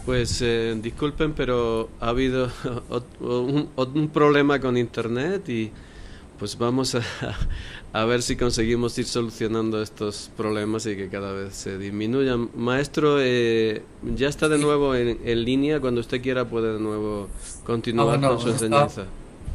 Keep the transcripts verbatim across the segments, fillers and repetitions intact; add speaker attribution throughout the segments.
Speaker 1: Pues eh, disculpen, pero ha habido un, un problema con internet y pues vamos a, a ver si conseguimos ir solucionando estos problemas y que cada vez se disminuyan. Maestro, eh, ya está de
Speaker 2: Sí.
Speaker 1: nuevo en, en línea. Cuando usted quiera puede de nuevo
Speaker 2: Ah,
Speaker 1: continuar con su
Speaker 2: bueno, está,
Speaker 1: enseñanza.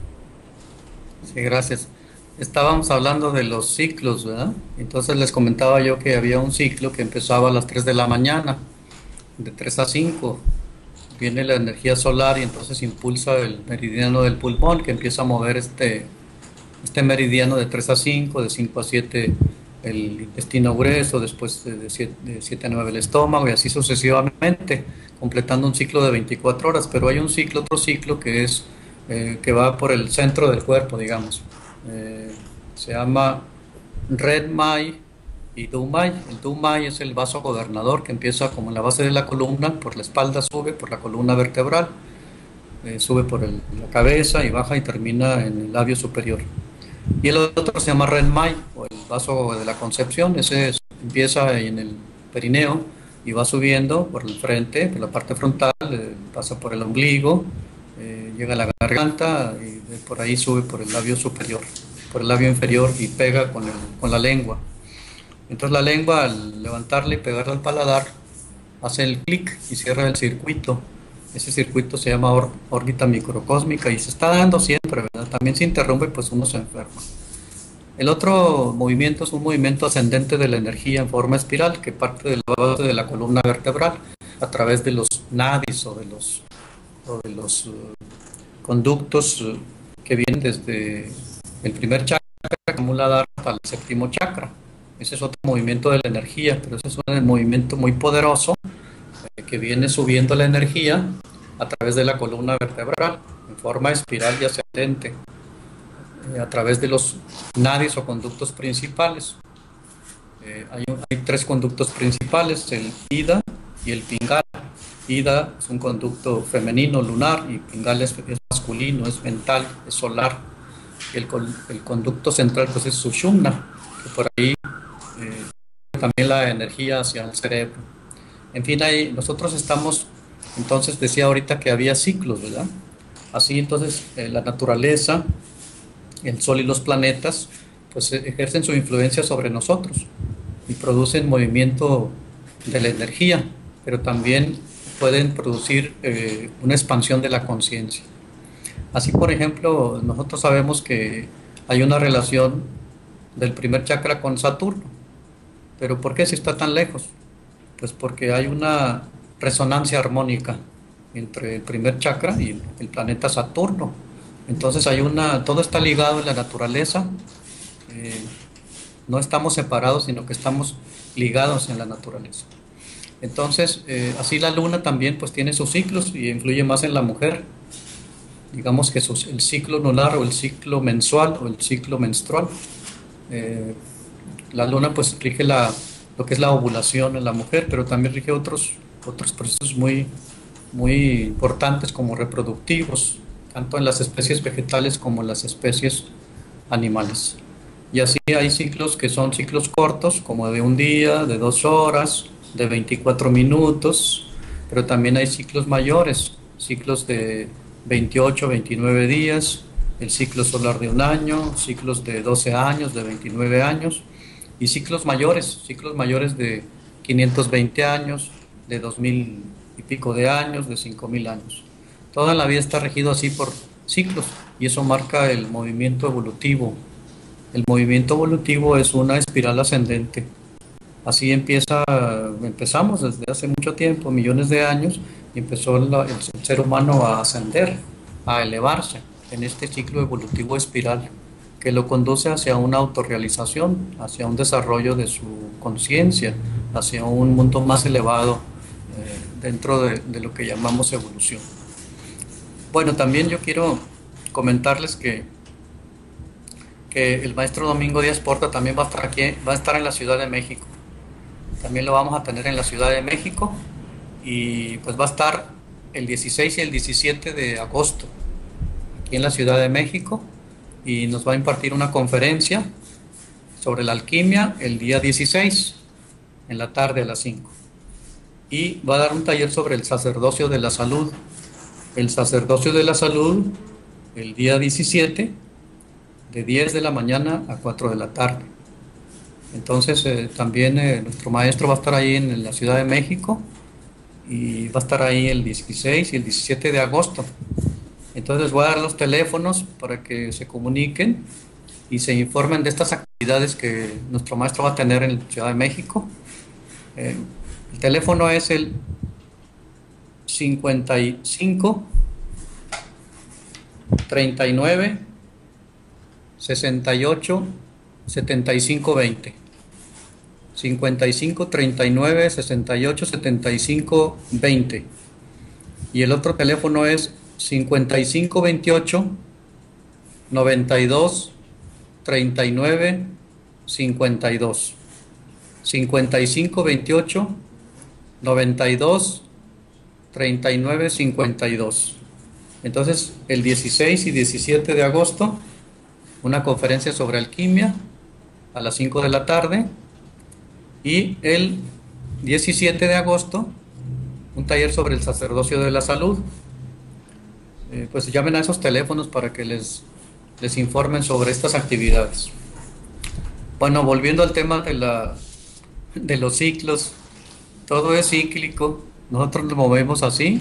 Speaker 2: sí, gracias. Estábamos hablando de los ciclos, ¿verdad? Entonces les comentaba yo que había un ciclo que empezaba a las tres de la mañana, de tres a cinco. Viene la energía solar y entonces impulsa el meridiano del pulmón que empieza a mover este, este meridiano de tres a cinco, de cinco a siete el intestino grueso, después de siete, de siete a nueve el estómago y así sucesivamente, completando un ciclo de veinticuatro horas. Pero hay un ciclo, otro ciclo que es eh, que va por el centro del cuerpo, digamos. Eh, Se llama Red Mai y Do Mai. El Do Mai es el vaso gobernador que empieza como en la base de la columna, por la espalda sube, por la columna vertebral, eh, sube por el, la cabeza y baja y termina en el labio superior. Y el otro se llama Ren Mai, o el vaso de la concepción. Ese es- empieza en el perineo y va subiendo por el frente, por la parte frontal, eh, pasa por el ombligo, eh, llega a la garganta y de por ahí sube por el labio superior, por el labio inferior y pega con, el, con la lengua. Entonces la lengua, al levantarla y pegarla al paladar, hace el clic y cierra el circuito. Ese circuito se llama or- órbita microcósmica y se está dando siempre, ¿verdad? También se interrumpe, pues uno se enferma. El otro movimiento es un movimiento ascendente de la energía en forma espiral que parte de la base de la columna vertebral a través de los nadis o de los, o de los uh, conductos uh, que vienen desde el primer chakra, Muladhara, hasta el séptimo chakra. Ese es otro movimiento de la energía, pero ese es un movimiento muy poderoso eh, que viene subiendo la energía a través de la columna vertebral en forma espiral y ascendente, eh, a través de los nadis o conductos principales. Eh, hay, hay, tres conductos principales, el Ida y el Pingala. Ida es un conducto femenino, lunar, y Pingala es, es masculino, es mental, es solar. Y el, el conducto central pues es Sushumna, que por ahí eh, también la energía hacia el cerebro. En fin, ahí nosotros estamos, entonces decía ahorita que había ciclos, ¿verdad? Así entonces eh, la naturaleza, el Sol y los planetas, pues ejercen su influencia sobre nosotros y producen movimiento de la energía, pero también pueden producir eh, una expansión de la conciencia. Así, por ejemplo, nosotros sabemos que hay una relación del primer chakra con Saturno, pero ¿por qué si está tan lejos? Pues porque hay una resonancia armónica entre el primer chakra y el planeta Saturno. Entonces hay una, todo está ligado en la naturaleza. Eh, no estamos separados, sino que estamos ligados en la naturaleza. Entonces, eh, así la luna también pues tiene sus ciclos y influye más en la mujer. Digamos que sus, el ciclo lunar o el ciclo mensual o el ciclo menstrual. Eh, la luna pues rige la, lo que es la ovulación en la mujer, pero también rige otros, otros procesos muy, muy importantes como reproductivos, tanto en las especies vegetales como en las especies animales. Y así hay ciclos que son ciclos cortos, como de un día, de dos horas, de veinticuatro minutos, pero también hay ciclos mayores, ciclos de veintiocho, veintinueve días, el ciclo solar de un año, ciclos de doce años, de veintinueve años, y ciclos mayores, ciclos mayores de quinientos veinte años, de dos mil y pico de años, de cinco mil años. Toda la vida está regido así por ciclos, y eso marca el movimiento evolutivo. El movimiento evolutivo es una espiral ascendente. Así empieza, empezamos desde hace mucho tiempo, millones de años, y empezó la, el, el ser humano a ascender, a elevarse en este ciclo evolutivo espiral que lo conduce hacia una autorrealización, hacia un desarrollo de su conciencia, hacia un mundo más elevado eh, dentro de, de lo que llamamos evolución. Bueno, también yo quiero comentarles que que el maestro Domingo Díaz Porta también va a estar aquí, va a estar en la Ciudad de México. También lo vamos a tener en la Ciudad de México y pues va a estar el dieciséis y el diecisiete de agosto aquí en la Ciudad de México y nos va a impartir una conferencia sobre la alquimia el día dieciséis en la tarde a las cinco. y va a dar un taller sobre el sacerdocio de la salud. El sacerdocio de la salud, el día diecisiete, de diez de la mañana a cuatro de la tarde. Entonces eh, también eh, nuestro maestro va a estar ahí en, en la Ciudad de México y va a estar ahí el dieciséis y el diecisiete de agosto. Entonces les voy a dar los teléfonos para que se comuniquen y se informen de estas actividades que nuestro maestro va a tener en la Ciudad de México. Eh, el teléfono es el cincuenta y cinco, treinta y nueve, sesenta y ocho, setenta y cinco, veinte. cincuenta y cinco, treinta y nueve, sesenta y ocho, setenta y cinco, veinte. Y el otro teléfono es cincuenta y cinco, veintiocho, noventa y dos, treinta y nueve, cincuenta y dos. cincuenta y cinco, veintiocho, noventa y dos, treinta y nueve, cincuenta y dos. Entonces, el dieciséis y diecisiete de agosto, una conferencia sobre alquimia a las cinco de la tarde. Y el diecisiete de agosto, un taller sobre el sacerdocio de la salud. Eh, pues llamen a esos teléfonos para que les, les informen sobre estas actividades. Bueno, volviendo al tema de, la, de los ciclos, todo es cíclico, nosotros nos movemos así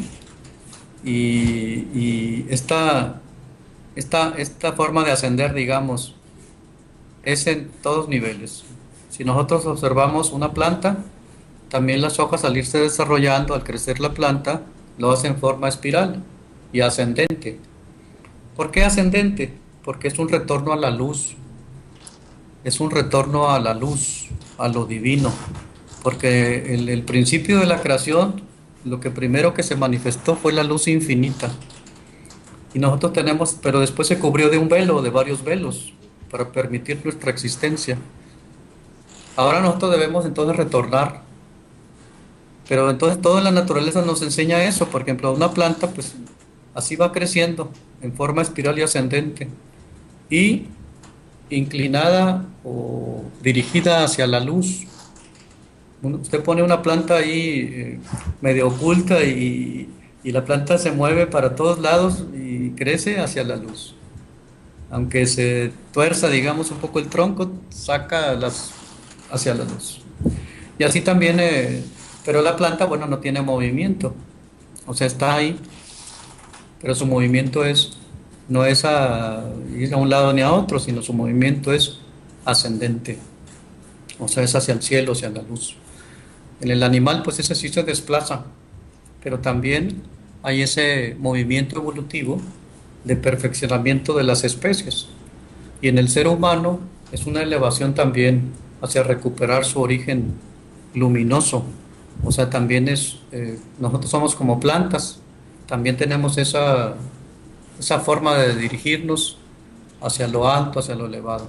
Speaker 2: y, y esta, esta, esta forma de ascender, digamos, es en todos niveles. Si nosotros observamos una planta, también las hojas al irse desarrollando, al crecer la planta, lo hace en forma espiral y ascendente. ¿Por qué ascendente? Porque es un retorno a la luz, es un retorno a la luz, a lo divino. Porque el, el principio de la creación, lo que primero que se manifestó fue la luz infinita. Y nosotros tenemos, pero después se cubrió de un velo, de varios velos, para permitir nuestra existencia. Ahora nosotros debemos entonces retornar, pero entonces toda la naturaleza nos enseña eso. Por ejemplo, una planta pues así va creciendo en forma espiral y ascendente y inclinada o dirigida hacia la luz. Usted pone una planta ahí eh, medio oculta y, y la planta se mueve para todos lados y crece hacia la luz. Aunque se tuerza, digamos, un poco el tronco, saca las hacia la luz. Y así también, eh, pero la planta, bueno, no tiene movimiento, o sea, está ahí, pero su movimiento es, no es a ir a un lado ni a otro, sino su movimiento es ascendente, o sea, es hacia el cielo, hacia la luz. En el animal, pues ese sí se desplaza, pero también hay ese movimiento evolutivo de perfeccionamiento de las especies. Y en el ser humano es una elevación también hacia recuperar su origen luminoso. O sea, también es, eh, nosotros somos como plantas, también tenemos esa, esa forma de dirigirnos hacia lo alto, hacia lo elevado.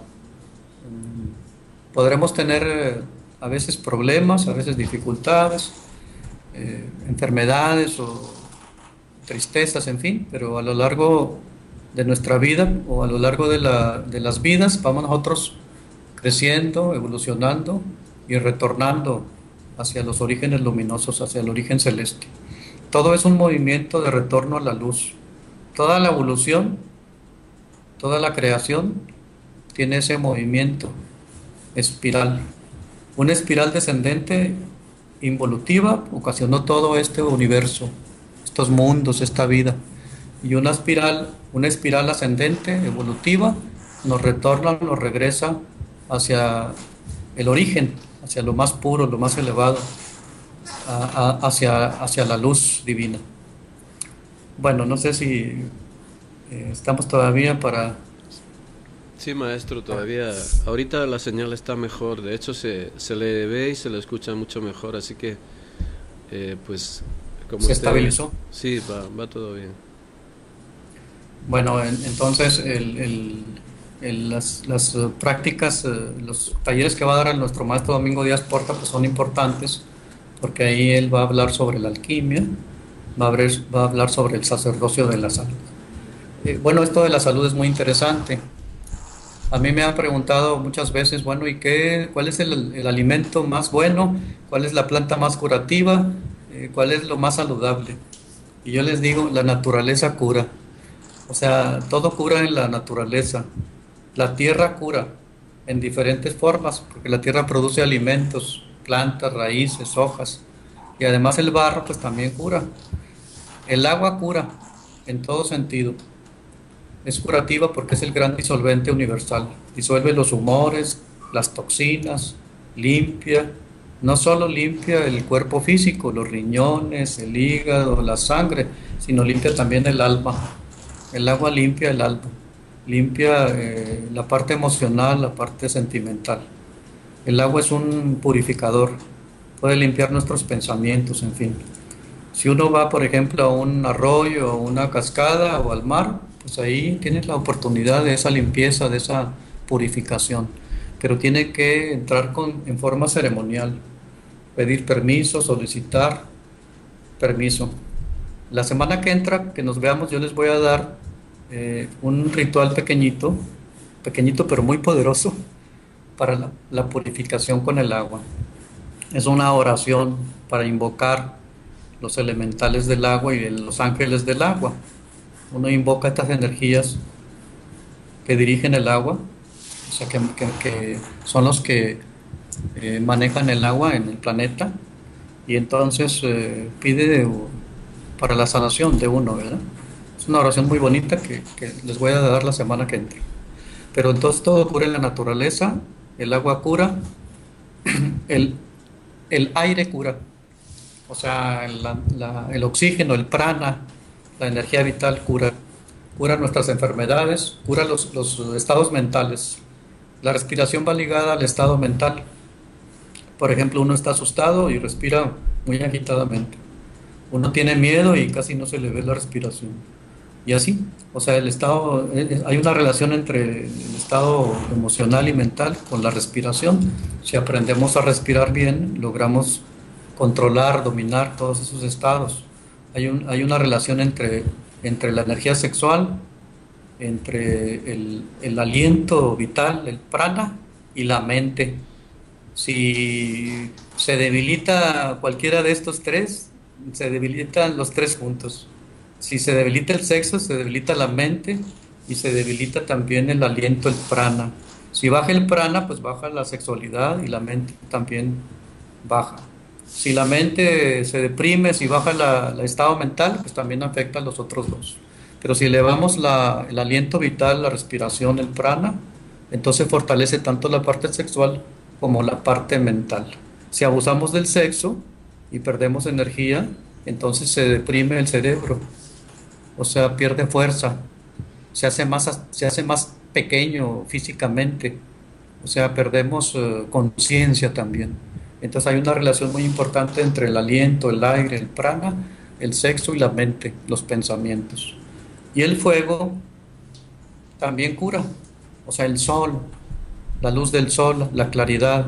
Speaker 2: Mm, podremos tener eh, a veces problemas, a veces dificultades, eh, enfermedades o tristezas, en fin, pero a lo largo de nuestra vida o a lo largo de, la, de las vidas vamos nosotros creciendo, evolucionando y retornando hacia los orígenes luminosos, hacia el origen celeste. Todo es un movimiento de retorno a la luz. Toda la evolución, toda la creación tiene ese movimiento espiral. Una espiral descendente involutiva ocasionó todo este universo, estos mundos, esta vida. Y una espiral, una espiral ascendente, evolutiva, nos retorna, nos regresa hacia el origen, hacia lo más puro, lo más elevado, a, a, hacia, hacia la luz divina. Bueno, no sé si eh, estamos todavía para...
Speaker 1: Sí, maestro, todavía. Ahorita la señal está mejor, de hecho se, se le ve y se le escucha mucho mejor, así que eh, pues... Como
Speaker 2: ¿Se
Speaker 1: usted,
Speaker 2: estabilizó?
Speaker 1: Sí, va, va todo bien.
Speaker 2: Bueno, en, entonces el... el El, las, las uh, prácticas, uh, los talleres que va a dar nuestro maestro Domingo Díaz Porta pues son importantes porque ahí él va a hablar sobre la alquimia, va a, hablar, va a hablar sobre el sacerdocio de la salud. Eh, bueno, esto de la salud es muy interesante. A mí me han preguntado muchas veces, bueno, ¿y qué, cuál es el, el alimento más bueno? ¿Cuál es la planta más curativa? eh, cuál es lo más saludable. Y yo les digo, la naturaleza cura. O sea, todo cura en la naturaleza. La tierra cura en diferentes formas, porque la tierra produce alimentos, plantas, raíces, hojas. Y además el barro pues también cura. El agua cura en todo sentido. Es curativa porque es el gran disolvente universal. Disuelve los humores, las toxinas, limpia. No solo limpia el cuerpo físico, los riñones, el hígado, la sangre, sino limpia también el alma. El agua limpia el alma, limpia eh, la parte emocional, la parte sentimental. El agua es un purificador, puede limpiar nuestros pensamientos, en fin. Si uno va, por ejemplo, a un arroyo, a una cascada o al mar, pues ahí tienes la oportunidad de esa limpieza, de esa purificación. Pero tiene que entrar con, en forma ceremonial, pedir permiso, solicitar permiso. La semana que entra, que nos veamos, yo les voy a dar eh, un ritual pequeñito, pequeñito pero muy poderoso para la, la purificación con el agua. Es una oración para invocar los elementales del agua y los ángeles del agua. Uno invoca estas energías que dirigen el agua, o sea, que, que, que son los que eh, manejan el agua en el planeta, y entonces eh, pide para la sanación de uno, ¿verdad? Es una oración muy bonita que, que les voy a dar la semana que entra. Pero entonces todo cura en la naturaleza, el agua cura, el, el aire cura, o sea, la, la, el oxígeno, el prana, la energía vital cura, cura nuestras enfermedades, cura los, los estados mentales. La respiración va ligada al estado mental. Por ejemplo, uno está asustado y respira muy agitadamente. Uno tiene miedo y casi no se le ve la respiración. Y así, o sea, el estado, hay una relación entre el estado emocional y mental con la respiración. Si aprendemos a respirar bien, logramos controlar, dominar todos esos estados. Hay, un, hay una relación entre, entre la energía sexual, entre el, el aliento vital, el prana, y la mente. Si se debilita cualquiera de estos tres, se debilitan los tres juntos. Si se debilita el sexo, se debilita la mente y se debilita también el aliento, el prana. Si baja el prana, pues baja la sexualidad y la mente también baja. Si la mente se deprime, si baja la, el estado mental, pues también afecta a los otros dos. Pero si elevamos la, el aliento vital, la respiración, el prana, entonces fortalece tanto la parte sexual como la parte mental. Si abusamos del sexo y perdemos energía, entonces se deprime el cerebro, o sea, pierde fuerza, se hace más, se hace más pequeño físicamente, o sea, perdemos uh, conciencia también. Entonces hay una relación muy importante entre el aliento, el aire, el prana, el sexo y la mente, los pensamientos. Y el fuego también cura, o sea, el sol, la luz del sol, la claridad,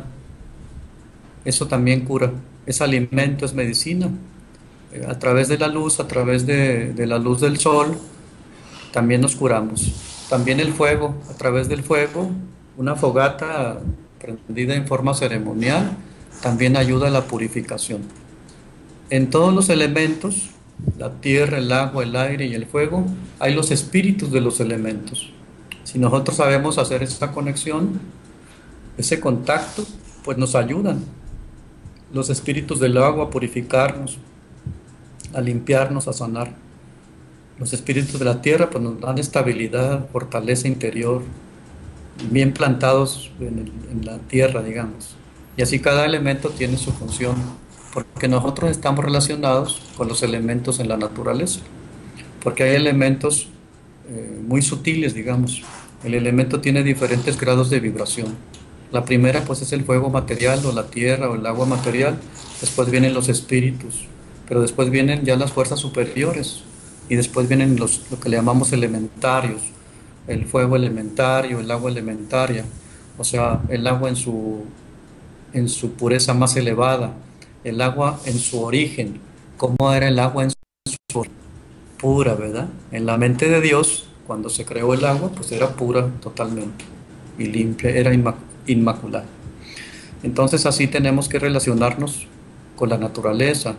Speaker 2: eso también cura, es alimento, es medicina. A través de la luz, a través de, de la luz del sol, también nos curamos. También el fuego, a través del fuego, una fogata prendida en forma ceremonial, también ayuda a la purificación. En todos los elementos, la tierra, el agua, el aire y el fuego, hay los espíritus de los elementos. Si nosotros sabemos hacer esta conexión, ese contacto, pues nos ayudan los espíritus del agua a purificarnos, a limpiarnos, a sanar. Los espíritus de la tierra pues nos dan estabilidad, fortaleza interior, bien plantados en, el, en la tierra, digamos. Y así cada elemento tiene su función, porque nosotros estamos relacionados con los elementos en la naturaleza, porque hay elementos eh, muy sutiles, digamos. El elemento tiene diferentes grados de vibración. La primera pues es el fuego material o la tierra o el agua material, después vienen los espíritus, pero después vienen ya las fuerzas superiores y después vienen los, lo que le llamamos elementarios, el fuego elementario, el agua elementaria, o sea, el agua en su, en su pureza más elevada, el agua en su origen, cómo era el agua en su origen, pura, ¿verdad? En la mente de Dios, cuando se creó el agua, pues era pura totalmente y limpia, era inmaculada. Entonces así tenemos que relacionarnos con la naturaleza,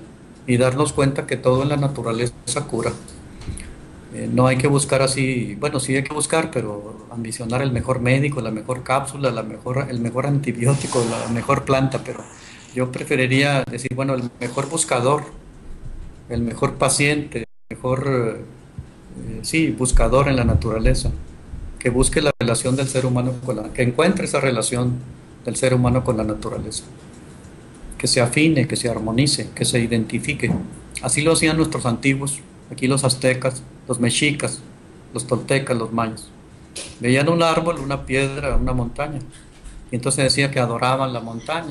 Speaker 2: y darnos cuenta que todo en la naturaleza cura. Eh, no hay que buscar así, bueno, sí hay que buscar, pero ambicionar el mejor médico, la mejor cápsula, la mejor, el mejor antibiótico, la mejor planta, pero yo preferiría decir, bueno, el mejor buscador, el mejor paciente, el mejor, eh, sí, buscador en la naturaleza, que busque la relación del ser humano con la, que encuentre esa relación del ser humano con la naturaleza, que se afine, que se armonice, que se identifique. Así lo hacían nuestros antiguos, aquí los aztecas, los mexicas, los toltecas, los mayas. Veían un árbol, una piedra, una montaña, y entonces decía que adoraban la montaña.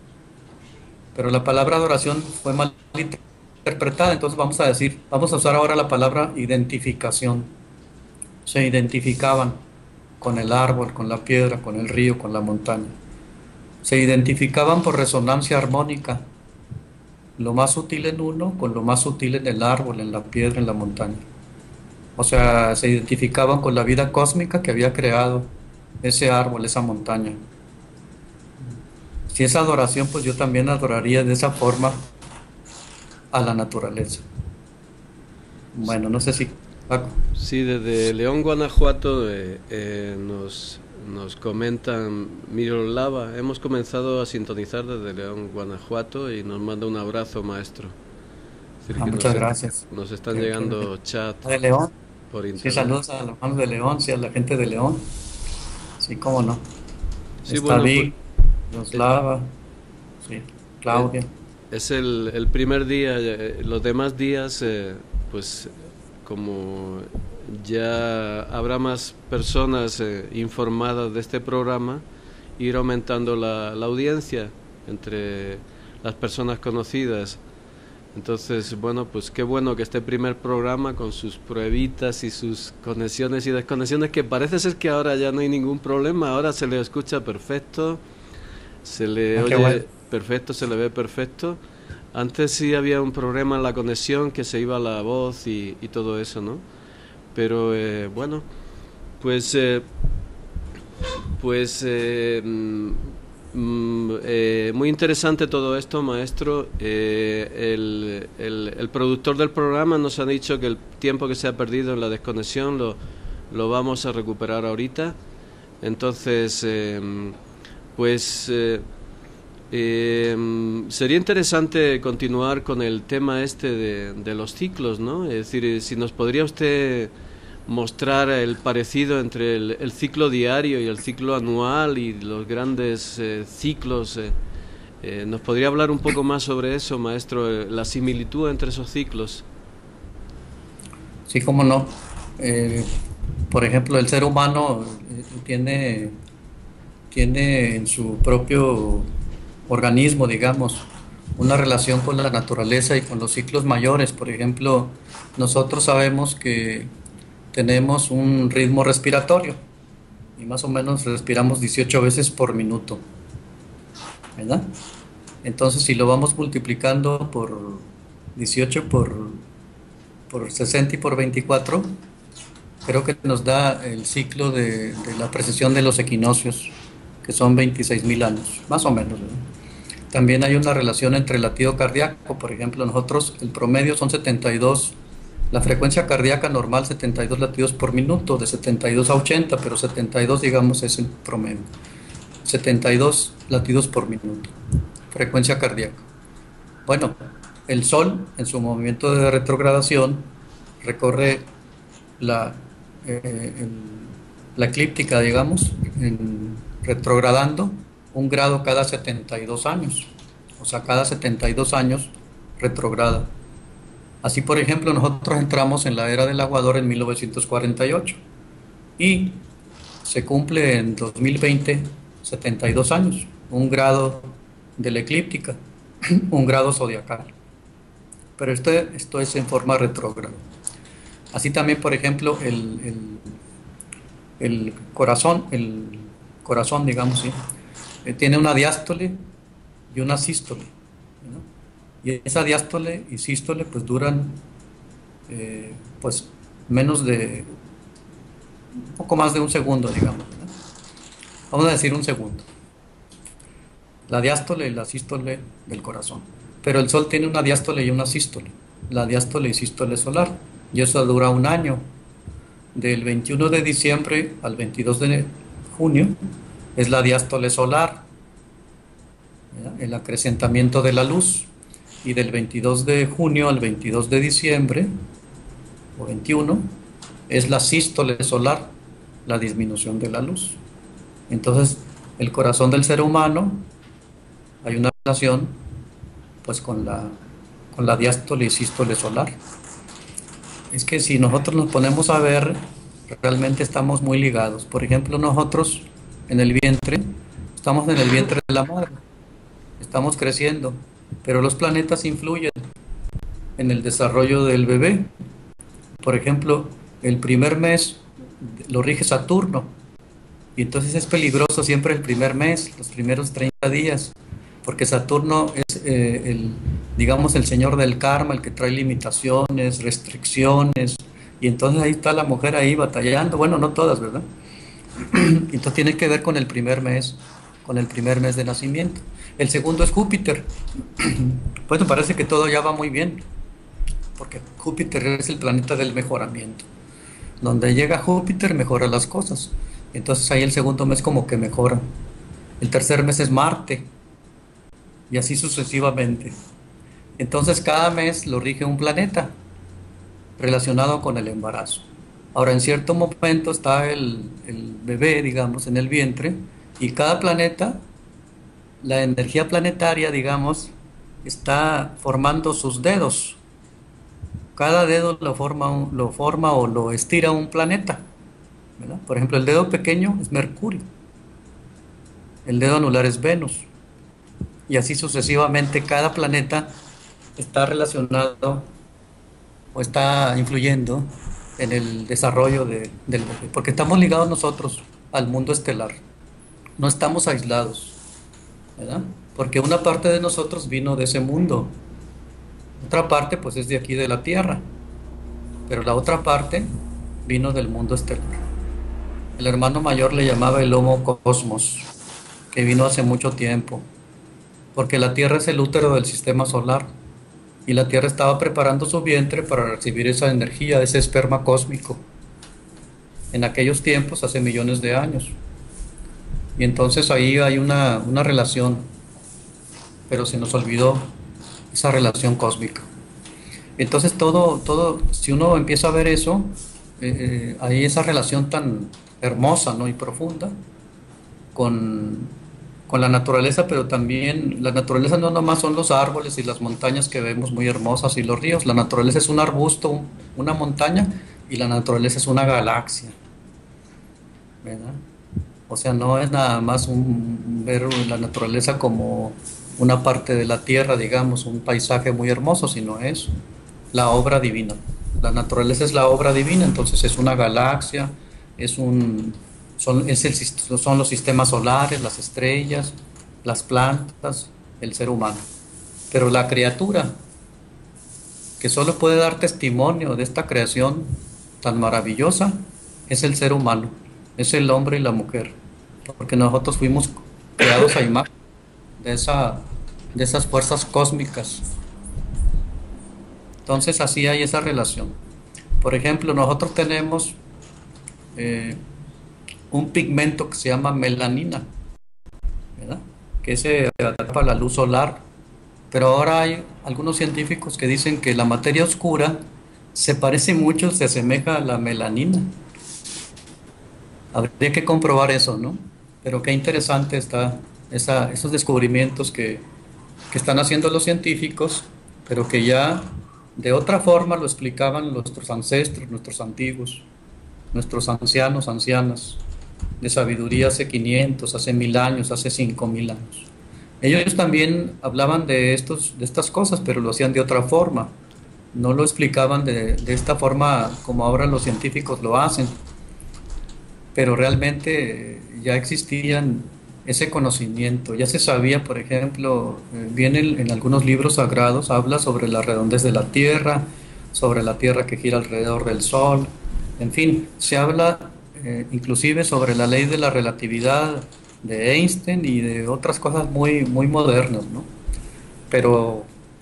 Speaker 2: Pero la palabra adoración fue mal interpretada, entonces vamos a decir, vamos a usar ahora la palabra identificación. Se identificaban con el árbol, con la piedra, con el río, con la montaña. Se identificaban por resonancia armónica, lo más sutil en uno con lo más sutil en el árbol, en la piedra, en la montaña. O sea, se identificaban con la vida cósmica que había creado ese árbol, esa montaña. Si es adoración, pues yo también adoraría de esa forma a la naturaleza. Bueno, no sé si... Paco.
Speaker 1: Sí, desde León, Guanajuato, eh, eh, nos, nos comentan Miroslava. Hemos comenzado a sintonizar desde León, Guanajuato, y nos manda un abrazo, maestro. Es decir,
Speaker 2: Ah,
Speaker 1: que
Speaker 2: muchas
Speaker 1: nos,
Speaker 2: gracias.
Speaker 1: nos están
Speaker 2: Que-
Speaker 1: llegando
Speaker 2: que-
Speaker 1: chat
Speaker 2: ¿De León?
Speaker 1: por
Speaker 2: Sí,
Speaker 1: internet.
Speaker 2: saludos a los hermanos de León, sí, a la gente de León. Sí, cómo no.
Speaker 1: Sí,
Speaker 2: Está
Speaker 1: bueno, pues
Speaker 2: Vic,
Speaker 1: eh,
Speaker 2: Yoslava, sí,
Speaker 1: eh,
Speaker 2: Claudia.
Speaker 1: es el, el primer día. eh, Los demás días, eh, pues como ya habrá más personas eh, informadas de este programa, ir aumentando la, la audiencia entre las personas conocidas. Entonces, bueno, pues qué bueno que este primer programa, con sus pruebitas y sus conexiones y desconexiones, que parece ser que ahora ya no hay ningún problema, ahora se le escucha perfecto, se le
Speaker 2: Ah, qué bueno.
Speaker 1: oye perfecto, se le ve perfecto. Antes sí había un problema en la conexión, que se iba la voz y, y todo eso, ¿no? Pero eh, bueno, pues eh, pues eh, mm, mm, eh, muy interesante todo esto, maestro. Eh, el, el, el productor del programa nos ha dicho que el tiempo que se ha perdido en la desconexión lo, lo vamos a recuperar ahorita. Entonces, eh, pues eh, eh, sería interesante continuar con el tema este de, de los ciclos, ¿no? Es decir, si nos podría usted mostrar el parecido entre el, el ciclo diario y el ciclo anual y los grandes eh, ciclos. Eh, eh, ¿Nos podría hablar un poco más sobre eso, maestro? Eh, la similitud entre esos ciclos.
Speaker 2: Sí, cómo no. Eh, por ejemplo, el ser humano eh, tiene, tiene en su propio organismo, digamos, una relación con la naturaleza y con los ciclos mayores. Por ejemplo, nosotros sabemos que tenemos un ritmo respiratorio y más o menos respiramos dieciocho veces por minuto, ¿verdad? Entonces, si lo vamos multiplicando por dieciocho por, por sesenta y por veinticuatro, creo que nos da el ciclo de, de la precesión de los equinoccios, que son veintiséis mil años, más o menos, ¿verdad? También hay una relación entre el latido cardíaco. Por ejemplo, nosotros el promedio son setenta y dos, la frecuencia cardíaca normal setenta y dos latidos por minuto, de setenta y dos a ochenta, pero setenta y dos, digamos, es el promedio. setenta y dos latidos por minuto, frecuencia cardíaca. Bueno, el Sol en su movimiento de retrogradación recorre la, eh, el- la eclíptica, digamos, en- retrogradando un grado cada setenta y dos años. O sea, cada setenta y dos años retrograda. Así, por ejemplo, nosotros entramos en la era del aguador en mil novecientos cuarenta y ocho y se cumple en dos mil veinte setenta y dos años, un grado de la eclíptica, un grado zodiacal. Pero esto, esto es en forma retrógrada. Así también, por ejemplo, el, el, el corazón, el corazón, digamos, ¿sí? Eh, tiene una diástole y una sístole, ¿no? Y esa diástole y sístole pues duran eh, pues menos de, un poco más de un segundo, digamos, ¿no? Vamos a decir un segundo. La diástole y la sístole del corazón. pero el Sol tiene una diástole y una sístole. La diástole y sístole solar, y eso dura un año, del veintiuno de diciembre al veintidós de junio, es la diástole solar, ¿verdad? El acrecentamiento de la luz, y del veintidós de junio al veintidós de diciembre, o veintiuno, es la sístole solar, la disminución de la luz. Entonces, el corazón del ser humano, hay una relación pues con la, con la diástole y sístole solar. Es que si nosotros nos ponemos a ver, realmente estamos muy ligados. Por ejemplo, nosotros en el vientre, estamos en el vientre de la madre, estamos creciendo, pero los planetas influyen en el desarrollo del bebé. Por ejemplo, el primer mes lo rige Saturno, y entonces es peligroso siempre el primer mes, los primeros treinta días, porque Saturno es eh, el, digamos, el señor del karma, el que trae limitaciones, restricciones, y entonces ahí está la mujer ahí batallando, bueno, no todas, ¿verdad? Entonces tiene que ver con el primer mes, con el primer mes de nacimiento. El segundo es Júpiter. Pues me parece que todo ya va muy bien, porque Júpiter es el planeta del mejoramiento. Donde llega Júpiter mejora las cosas. Entonces ahí el segundo mes como que mejora. El tercer mes es Marte, y así sucesivamente. Entonces cada mes lo rige un planeta relacionado con el embarazo. Ahora, en cierto momento está el, el bebé, digamos, en el vientre, y cada planeta, la energía planetaria, digamos, está formando sus dedos. Cada dedo lo forma, un, lo forma o lo estira un planeta, ¿verdad? Por ejemplo, el dedo pequeño es Mercurio, el dedo anular es Venus, y así sucesivamente. Cada planeta está relacionado o está influyendo en el desarrollo de, del bebé, porque estamos ligados nosotros al mundo estelar, no estamos aislados, ¿verdad? Porque una parte de nosotros vino de ese mundo, otra parte pues es de aquí de la Tierra, pero la otra parte vino del mundo estelar. El hermano mayor le llamaba el Homo Cosmos, que vino hace mucho tiempo, porque la Tierra es el útero del sistema solar, y la Tierra estaba preparando su vientre para recibir esa energía, ese esperma cósmico, en aquellos tiempos, hace millones de años. Y entonces ahí hay una, una relación, pero se nos olvidó esa relación cósmica. Entonces todo, todo, si uno empieza a ver eso, eh, eh, hay esa relación tan hermosa, ¿no? Y profunda con... con la naturaleza, pero también la naturaleza no nomás son los árboles y las montañas que vemos muy hermosas y los ríos. La naturaleza es un arbusto, una montaña, y la naturaleza es una galaxia, ¿verdad? O sea, no es nada más un, ver la naturaleza como una parte de la tierra, digamos, un paisaje muy hermoso, sino es la obra divina. La naturaleza es la obra divina, entonces es una galaxia, es un... Son, es el, son los sistemas solares, las estrellas, las plantas, el ser humano. Pero la criatura que solo puede dar testimonio de esta creación tan maravillosa es el ser humano, es el hombre y la mujer, porque nosotros fuimos creados a imagen de, esa, de esas fuerzas cósmicas. Entonces así hay esa relación. Por ejemplo, nosotros tenemos... Eh, un pigmento que se llama melanina, ¿verdad? Que se atrapa la luz solar, pero ahora hay algunos científicos que dicen que la materia oscura se parece mucho, se asemeja a la melanina. Habría que comprobar eso, ¿no? Pero qué interesante está esa, esos descubrimientos que, que están haciendo los científicos, pero que ya de otra forma lo explicaban nuestros ancestros, nuestros antiguos, nuestros ancianos, ancianas de sabiduría hace quinientos, hace mil años, hace cinco mil años. Ellos también hablaban de, estos, de estas cosas, pero lo hacían de otra forma. No lo explicaban de, de esta forma como ahora los científicos lo hacen. Pero realmente ya existían ese conocimiento. Ya se sabía, por ejemplo, viene en algunos libros sagrados, habla sobre la redondez de la Tierra, sobre la Tierra que gira alrededor del Sol. En fin, se habla... Eh, inclusive sobre la ley de la relatividad de Einstein y de otras cosas muy, muy modernas, ¿no? Pero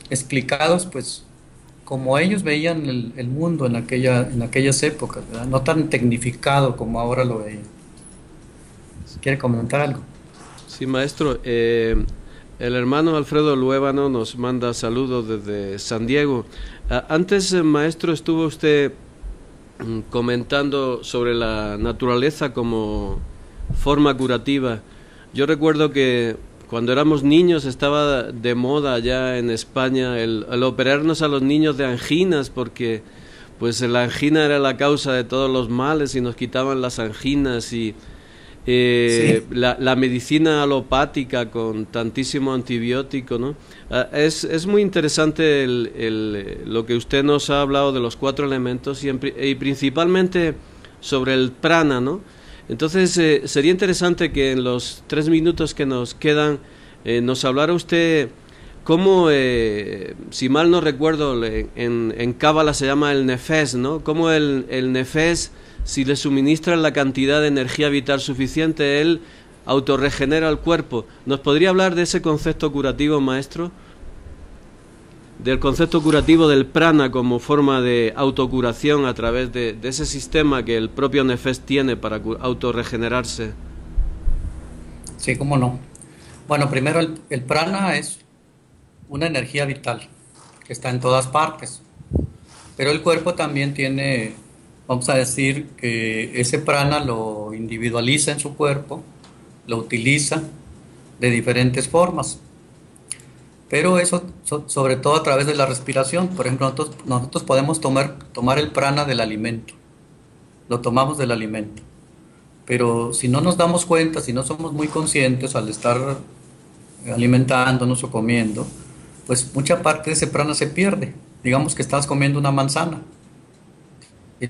Speaker 2: explicados pues como ellos veían el, el mundo en, aquella, en aquellas épocas, ¿verdad? No tan tecnificado como ahora lo veían. ¿Quiere comentar algo?
Speaker 1: Sí, maestro. Eh, el hermano Alfredo Luébano nos manda saludos desde San Diego. Ah, antes, eh, maestro, estuvo usted mm, comentando sobre la naturaleza como forma curativa. Yo recuerdo que cuando éramos niños estaba de moda allá en España el, el operarnos a los niños de anginas, porque pues la angina era la causa de todos los males y nos quitaban las anginas, y eh,
Speaker 2: Sí,
Speaker 1: la, la medicina alopática con tantísimo antibiótico, ¿no? Ah, es, es muy interesante el, el, lo que usted nos ha hablado de los cuatro elementos y, en, y principalmente sobre el prana, ¿no? Entonces, eh, sería interesante que en los tres minutos que nos quedan eh, nos hablara usted cómo, eh, si mal no recuerdo, en, en Cábala se llama el nefes, ¿no? Cómo el, el nefes, si le suministran la cantidad de energía vital suficiente, él autorregenera el cuerpo. ¿Nos podría hablar de ese concepto curativo, maestro? Del concepto curativo del prana como forma de autocuración a través de, de ese sistema que el propio nefes tiene para autorregenerarse.
Speaker 2: sí, cómo no. Bueno, primero el, el prana es una energía vital que está en todas partes, pero el cuerpo también tiene, vamos a decir, que ese prana lo individualiza en su cuerpo, lo utiliza de diferentes formas. Pero eso so- sobre todo a través de la respiración. Por ejemplo, nosotros, nosotros podemos tomar, tomar el prana del alimento, lo tomamos del alimento. Pero si no nos damos cuenta, si no somos muy conscientes al estar alimentándonos o comiendo, pues mucha parte de ese prana se pierde. Digamos que estás comiendo una manzana. Y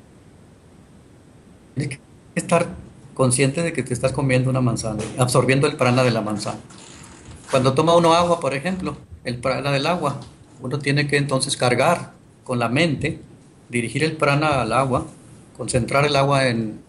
Speaker 2: tienes que estar consciente de que te estás comiendo una manzana, absorbiendo el prana de la manzana. Cuando toma uno agua, por ejemplo, el prana del agua, uno tiene que entonces cargar con la mente, dirigir el prana al agua, concentrar el agua en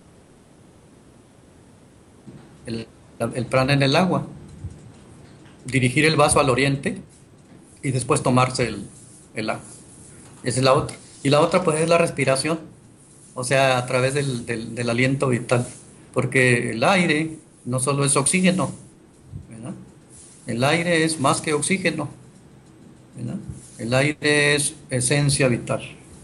Speaker 2: el, el prana en el agua, dirigir el vaso al oriente y después tomarse el, el agua. Esa es la otra. Y la otra pues es la respiración, o sea, a través del, del, del aliento vital, porque el aire no solo es oxígeno, ¿verdad? El aire es más que oxígeno, ¿verdad? El aire es esencia vital,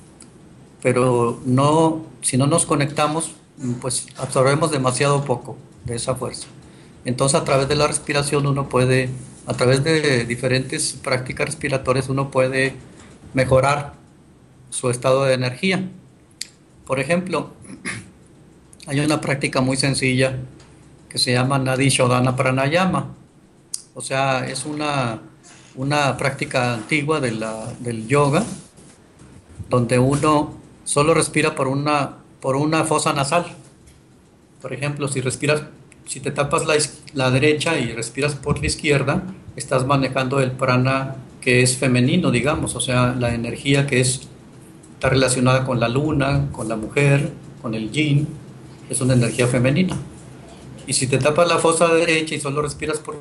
Speaker 2: pero no, si no nos conectamos, pues absorbemos demasiado poco de esa fuerza. Entonces, a través de la respiración uno puede, a través de diferentes prácticas respiratorias, uno puede mejorar su estado de energía. Por ejemplo, hay una práctica muy sencilla que se llama Nadi Shodhana Pranayama. O sea, es una, una práctica antigua de la, del yoga, donde uno solo respira por una, por una fosa nasal. Por ejemplo, si respiras, si te tapas la, la derecha y respiras por la izquierda, estás manejando el prana que es femenino, digamos, o sea, la energía que es, está relacionada con la luna, con la mujer, con el yin, es una energía femenina. Y si te tapas la fosa derecha y solo respiras por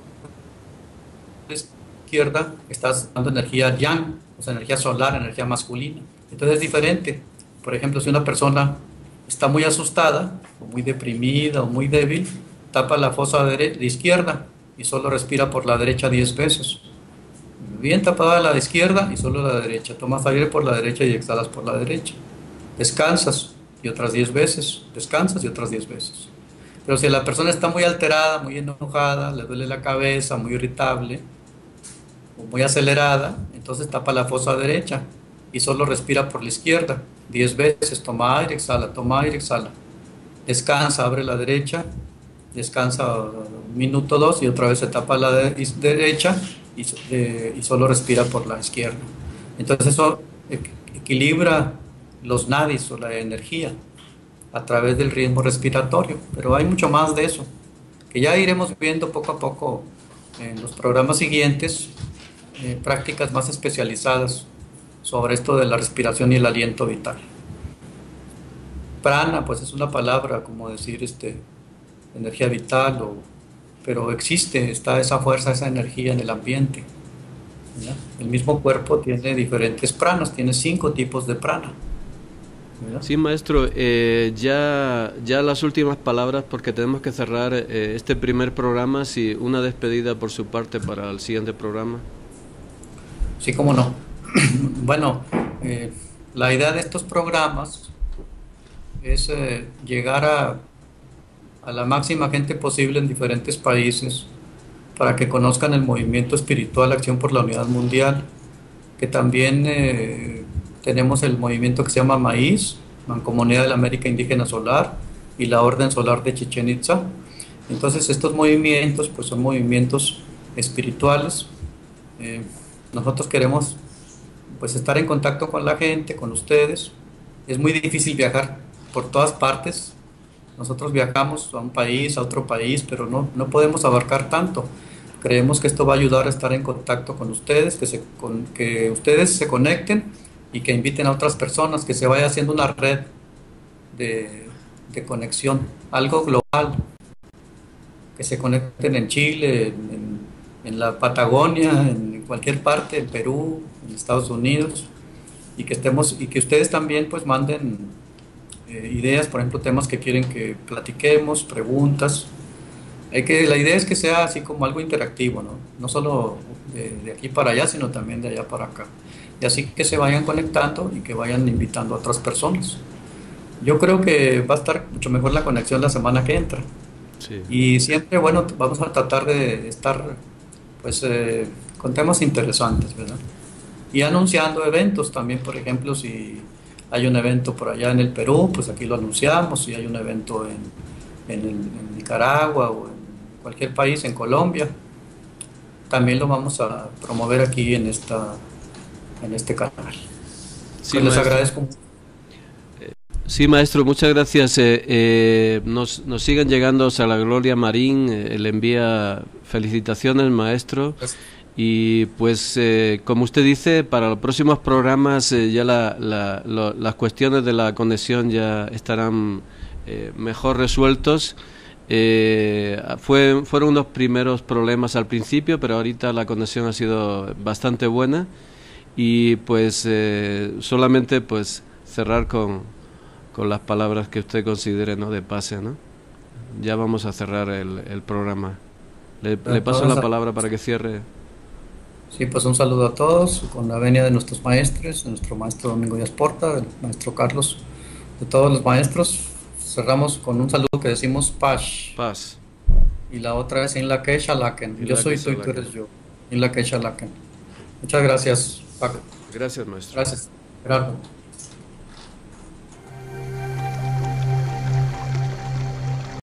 Speaker 2: la izquierda, estás dando energía yang, o sea, energía solar, energía masculina. Entonces es diferente. Por ejemplo, si una persona está muy asustada, o muy deprimida, o muy débil, tapa la fosa de, de izquierda y solo respira por la derecha diez veces. Bien tapada la de izquierda y solo la derecha. Tomas aire por la derecha y exhalas por la derecha. Descansas y otras diez veces. Descansas y otras diez veces. Pero si la persona está muy alterada, muy enojada, le duele la cabeza, muy irritable o muy acelerada, entonces tapa la fosa derecha y solo respira por la izquierda diez veces. Toma aire, exhala, toma aire, exhala. Descansa, abre la derecha, descansa un minuto, dos y otra vez se tapa la de, derecha y, eh, y solo respira por la izquierda. Entonces eso equilibra los nadis o la energía a través del ritmo respiratorio, pero hay mucho más de eso, que ya iremos viendo poco a poco en los programas siguientes, eh, prácticas más especializadas sobre esto de la respiración y el aliento vital. Prana, pues es una palabra como decir este, energía vital, o, pero existe, está esa fuerza, esa energía en el ambiente. ¿verdad? El mismo cuerpo tiene diferentes pranas, tiene cinco tipos de prana, ¿verdad?
Speaker 1: Sí, maestro, eh, ya, ya las últimas palabras porque tenemos que cerrar eh, este primer programa, si una despedida por su parte para el siguiente programa.
Speaker 2: Sí, cómo no. Bueno, eh, la idea de estos programas es eh, llegar a, a la máxima gente posible en diferentes países para que conozcan el movimiento espiritual Acción por la Unidad Mundial, que también eh, tenemos el movimiento que se llama Maíz, Mancomunidad de la América Indígena Solar, y la Orden Solar de Chichén Itzá. Entonces estos movimientos pues son movimientos espirituales. Eh, nosotros queremos pues estar en contacto con la gente, con ustedes. Es muy difícil viajar por todas partes. Nosotros viajamos a un país, a otro país, pero no, no podemos abarcar tanto. Creemos que esto va a ayudar a estar en contacto con ustedes, que, se, con, que ustedes se conecten y que inviten a otras personas, que se vaya haciendo una red de, de conexión, algo global, que se conecten en Chile, en, en la Patagonia, en cualquier parte, en Perú, en Estados Unidos, y que estemos, y que ustedes también pues manden eh, ideas, por ejemplo, temas que quieren que platiquemos, preguntas. Hay que, la idea es que sea así como algo interactivo, ¿no? No solo de, de aquí para allá, sino también de allá para acá. Y así que se vayan conectando y que vayan invitando a otras personas. Yo creo que va a estar mucho mejor la conexión la semana que entra.
Speaker 1: Sí.
Speaker 2: Y siempre, bueno, vamos a tratar de estar, pues, eh, con temas interesantes, ¿verdad? Y anunciando eventos también, por ejemplo, si hay un evento por allá en el Perú, pues aquí lo anunciamos. Si hay un evento en, en, el, en Nicaragua o en cualquier país, en Colombia, también lo vamos a promover aquí en, esta, en este canal.
Speaker 1: Sí,
Speaker 2: pues les agradezco.
Speaker 1: Sí, maestro, muchas gracias. Eh, eh, nos, nos siguen llegando a la Gloria Marín, eh, le envía felicitaciones, maestro. Gracias. Y pues, eh, como usted dice, para los próximos programas eh, ya la, la, lo, las cuestiones de la conexión ya estarán eh, mejor resueltos. Eh, fue, fueron unos primeros problemas al principio, pero ahorita la conexión ha sido bastante buena. Y pues eh, solamente pues cerrar con, con las palabras que usted considere, ¿no?, de pase, ¿no? Ya vamos a cerrar el, el programa. Le, le paso la palabra para que cierre.
Speaker 2: Sí, pues un saludo a todos, con la venia de nuestros maestres, de nuestro maestro Domingo Díaz Porta, del maestro Carlos, de todos los maestros. Cerramos con un saludo que decimos Paz.
Speaker 1: Paz.
Speaker 2: Y la otra es In la que Shalaken. Yo soy tú y tú eres yo. In la que Shalaken. Muchas gracias, Paco.
Speaker 1: Gracias, maestro.
Speaker 2: Gracias, Gerardo.